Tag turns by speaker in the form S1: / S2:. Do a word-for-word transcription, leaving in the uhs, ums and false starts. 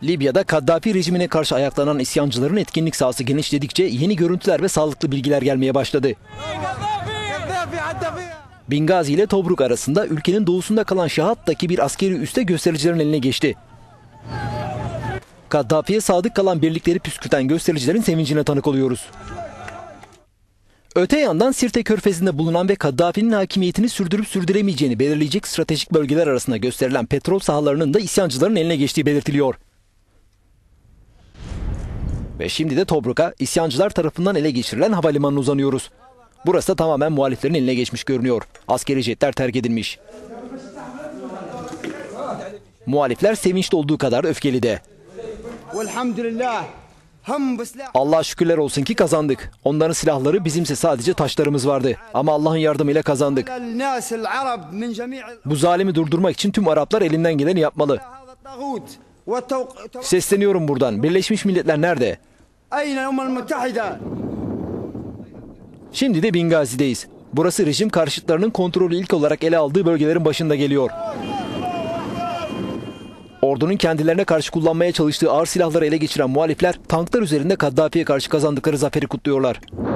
S1: Libya'da Kaddafi rejimine karşı ayaklanan isyancıların etkinlik sahası genişledikçe yeni görüntüler ve sağlıklı bilgiler gelmeye başladı. Bingazi ile Tobruk arasında ülkenin doğusunda kalan Şahat'taki bir askeri üste göstericilerin eline geçti. Kaddafi'ye sadık kalan birlikleri püskürten göstericilerin sevincine tanık oluyoruz. Öte yandan Sirte Körfezi'nde bulunan ve Kaddafi'nin hakimiyetini sürdürüp sürdüremeyeceğini belirleyecek stratejik bölgeler arasında gösterilen petrol sahalarının da isyancıların eline geçtiği belirtiliyor. Ve şimdi de Tobruk'a isyancılar tarafından ele geçirilen havalimanına uzanıyoruz. Burası da tamamen muhaliflerin eline geçmiş görünüyor. Askeri jetler terk edilmiş. Muhalifler sevinçli olduğu kadar öfkeli de. Allah'a şükürler olsun ki kazandık. Onların silahları, bizimse sadece taşlarımız vardı. Ama Allah'ın yardımıyla kazandık. Bu zalimi durdurmak için tüm Araplar elinden geleni yapmalı. Sesleniyorum buradan. Birleşmiş Milletler nerede? Şimdi de Bingazi'deyiz. Burası rejim karşıtlarının kontrolü ilk olarak ele aldığı bölgelerin başında geliyor. Ordunun kendilerine karşı kullanmaya çalıştığı ağır silahları ele geçiren muhalifler tanklar üzerinde Kaddafi'ye karşı kazandıkları zaferi kutluyorlar.